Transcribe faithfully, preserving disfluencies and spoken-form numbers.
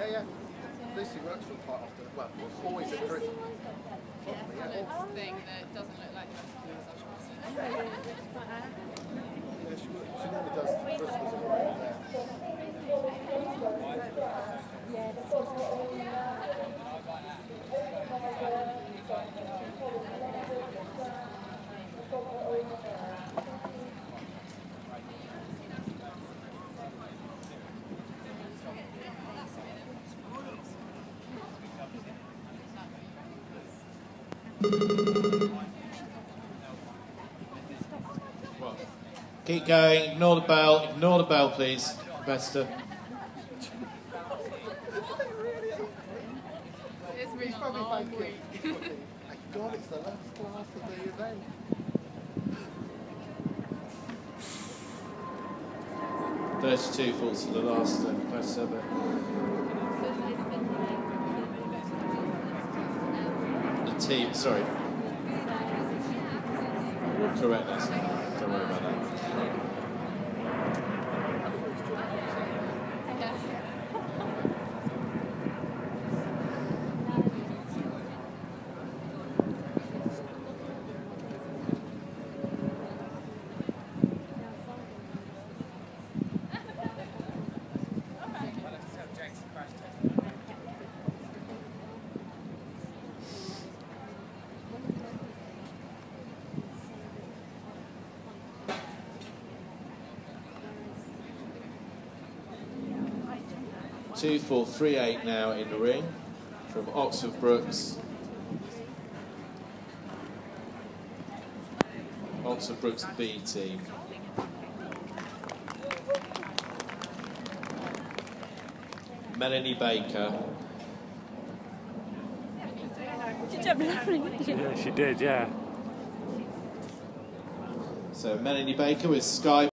yeah. Lucy works for quite often. Well, always at Christmas. Yeah, yeah. Thing that doesn't look like most of the Yeah, she, she never does Christmas and right there. Well, keep going, ignore the bell, ignore the bell please, Bester. It's been He's probably a long thinking, week. thank God it's the last class of the event. thirty-two falls to the last uh, class seven. The team, sorry. Correct, that's, don't worry about that. two four three eight now in the ring from Oxford Brookes. Oxford Brookes B team. Melanie Baker. Yeah, she did, yeah. So Melanie Baker with Skye.